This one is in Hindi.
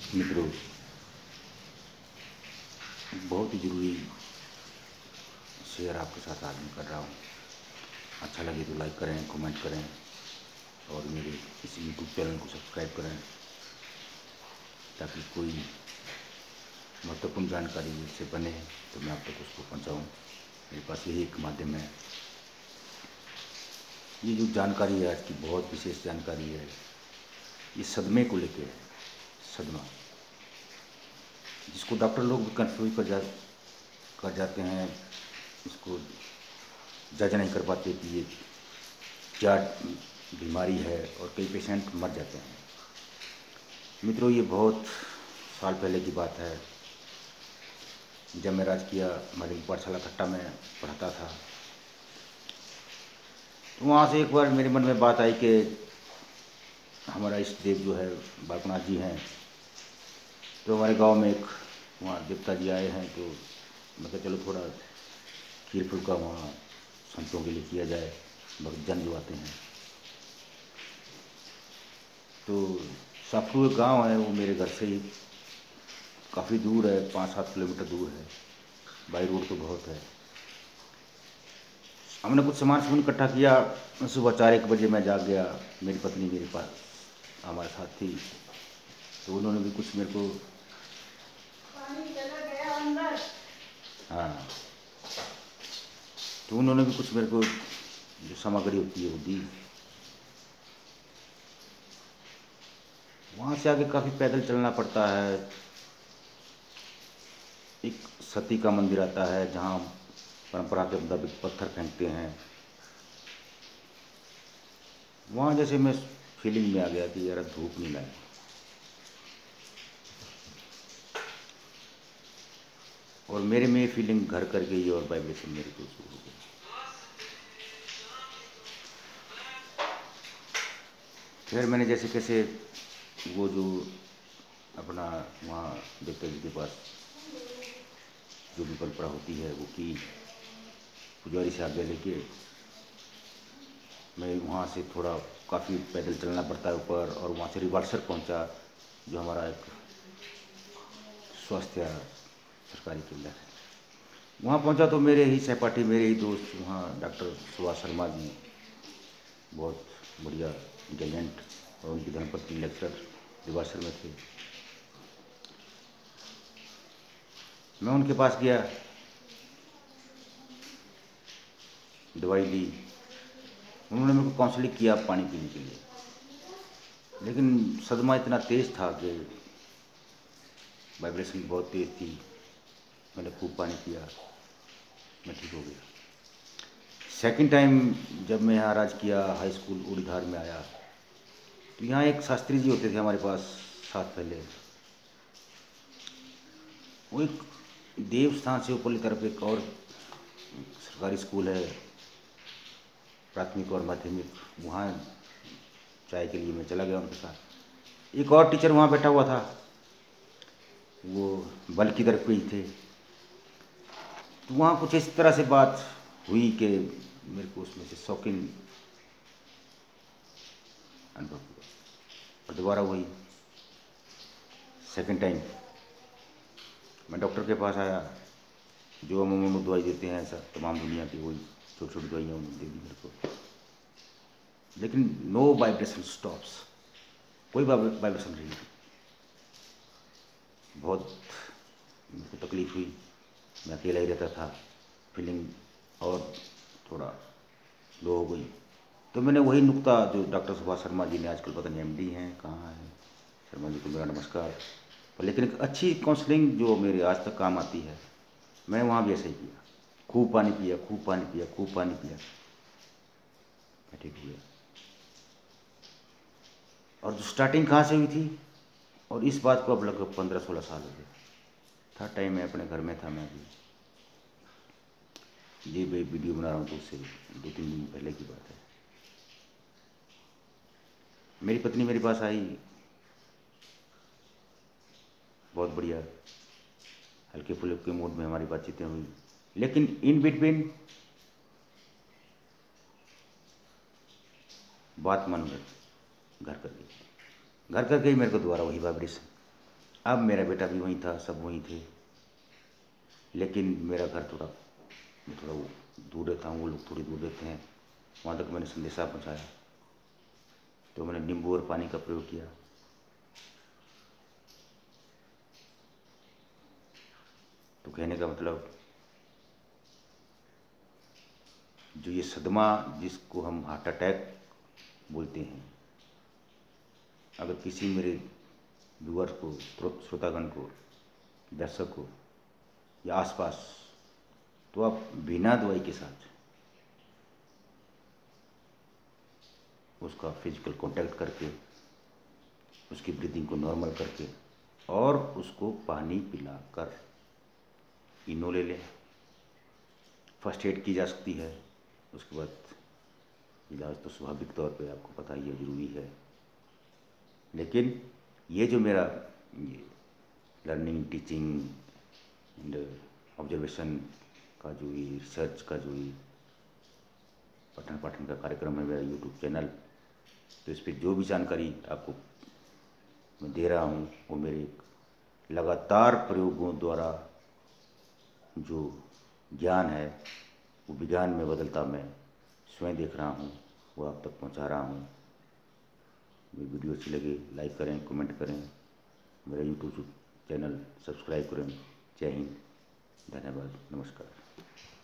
मित्रों, बहुत ही ज़रूरी शेयर आपके साथ आज मैं कर रहा हूँ। अच्छा लगे तो लाइक करें, कमेंट करें और मेरे इस यूट्यूब चैनल को सब्सक्राइब करें ताकि कोई महत्वपूर्ण जानकारी इससे बने तो मैं आप तक उसको पहुँचाऊँ। मेरे पास यही एक माध्यम है। ये जो जानकारी है आज की बहुत विशेष जानकारी है। ये सदमे को लेके है। सदमा जिसको डॉक्टर लोग भी कंफ्यूज कर जाते हैं, इसको जज नहीं कर पाते कि ये क्या बीमारी है और कई पेशेंट मर जाते हैं। मित्रों, ये बहुत साल पहले की बात है जब मैं राजकीय माध्यमिक पाठशाला खट्टा में पढ़ता था। तो वहाँ से एक बार मेरे मन में बात आई कि हमारा इष्ट देव जो है बालकनाथ जी हैं, तो हमारे गांव में एक वहाँ देवता जी आए हैं। तो मैं कहा चलो थोड़ा खीर फुल्का वहाँ संतों के लिए किया जाए, भक्तजन जो आते हैं। तो साफू एक गाँव है, वो मेरे घर से ही काफ़ी दूर है, 5-7 किलोमीटर दूर है। बाई रोड तो बहुत है। हमने कुछ सामान इकट्ठा किया। सुबह 4-1 बजे मैं जाग गया। मेरी पत्नी मेरे पास हमारे साथ थी, तो उन्होंने भी कुछ मेरे को हाँ तो उन्होंने भी कुछ मेरे को जो सामग्री होती है वो दी। वहाँ से आगे काफ़ी पैदल चलना पड़ता है। एक सती का मंदिर आता है जहाँ परंपरा के मुताबिक पत्थर फेंकते हैं। वहाँ जैसे मैं फीलिंग में आ गया कि यार धूप नहीं लगी, और मेरे में फीलिंग घर कर गई और वाइब्रेशन मेरे को शुरू हो गया। फिर मैंने जैसे कैसे वो जो अपना वहाँ देवता जी के पास जो भी परंपरा होती है वो की, पुजारी से आज्ञा लेके मैं वहाँ से थोड़ा काफ़ी पैदल चलना पड़ता है ऊपर, और वहाँ से रिवाल्सर पहुँचा जो हमारा एक स्वास्थ्य सरकारी केंद्र है। वहाँ पहुँचा तो मेरे ही सहपाठी, मेरे ही दोस्त वहाँ डॉक्टर सुभाष शर्मा जी, बहुत बढ़िया इंटेलिजेंट, और उनकी धर्मपत्नी लेक्चरर रिवाल्सर में थे। मैं उनके पास गया, दवाई ली। उन्होंने मेरे को काउंसलिंग किया पानी पीने के लिए, लेकिन सदमा इतना तेज़ था कि वाइब्रेशन बहुत तेज़ थी। मैंने खूब पानी पिया, मैं ठीक हो गया। सेकंड टाइम जब मैं यहाँ राजकीय हाई स्कूल उड़ीधार में आया, तो यहाँ एक शास्त्री जी होते थे हमारे पास साथ पहले। वो एक देव स्थान से ऊपरली तरफ एक और सरकारी स्कूल है, प्राथमिक और माध्यमिक, वहाँ चाय के लिए मैं चला गया उनके साथ। एक और टीचर वहाँ बैठा हुआ था, वो बल की तरफ पे ही थे। तो वहाँ कुछ इस तरह से बात हुई कि मेरे को उसमें से शॉकिंग अनुभव हुआ। और दोबारा वही सेकंड टाइम मैं डॉक्टर के पास आया, जो अमूमन दवाई देते हैं ऐसा तमाम दुनिया की, वही छोटी छोटी दवाइयाँ उन्होंने दे दी मेरे को। लेकिन नो वाइब्रेशन स्टॉप्स, कोई वाइब्रेशन नहीं। बहुत मेरे को तकलीफ हुई, मैं अकेला ही रहता था, फीलिंग और थोड़ा लो हो गई। तो मैंने वही नुक्ता जो डॉक्टर सुभाष शर्मा जी ने, आजकल पता नहीं एमडी हैं कहाँ हैं, शर्मा जी को मेरा नमस्कार। पर लेकिन एक अच्छी काउंसलिंग जो मेरे आज तक काम आती है, मैंने वहाँ भी ऐसा ही किया। खूब पानी पिया, खूब पानी पिया, खूब पानी पिया, मैं ठीक हुआ। और जो स्टार्टिंग कहाँ से हुई थी, और इस बात को अब लगभग 15-16 साल हो गए। थर्ड टाइम मैं अपने घर में था, मैं भी ये वीडियो बना रहा हूँ, तो उससे 2-3 दिन पहले की बात है। मेरी पत्नी मेरे पास आई, बहुत बढ़िया हल्के फुल्के मूड में हमारी बातचीतें हुई। लेकिन इन बिटवीन बात मन में घर कर गई, घर कर गई मेरे को दोबारा वही वाइब्रेशन। अब मेरा बेटा भी वहीं था, सब वहीं थे, लेकिन मेरा घर थोड़ा, मैं थोड़ा वो दूर रहता हूँ, वो लोग थोड़ी दूर रहते हैं। वहाँ तक मैंने संदेशा पहुँचाया, तो मैंने नींबू और पानी का प्रयोग किया। तो कहने का मतलब, जो ये सदमा जिसको हम हार्ट अटैक बोलते हैं, अगर किसी मेरे व्यूअर्स को, श्रोतागण को, दर्शक को या आसपास, तो आप बिना दवाई के साथ उसका फिजिकल कांटेक्ट करके, उसकी ब्रीदिंग को नॉर्मल करके, और उसको पानी पिलाकर इनो ले लें। फर्स्ट एड की जा सकती है। उसके बाद इलाज तो स्वाभाविक तौर पे आपको पता ही है, ज़रूरी है। लेकिन ये जो मेरा ये लर्निंग, टीचिंग एंड ऑब्जर्वेशन का जो ये रिसर्च का जो ये पठन पाठन का कार्यक्रम है, मेरा यूट्यूब चैनल, तो इस पर जो भी जानकारी आपको मैं दे रहा हूँ, वो मेरे लगातार प्रयोगों द्वारा जो ज्ञान है, वो विज्ञान में बदलता मैं स्वयं देख रहा हूँ, वो आप तक पहुँचा रहा हूँ। मेरी वीडियो अच्छी लगे लाइक करें, कमेंट करें, मेरा यूट्यूब चैनल सब्सक्राइब करें। जय हिंद, धन्यवाद, नमस्कार।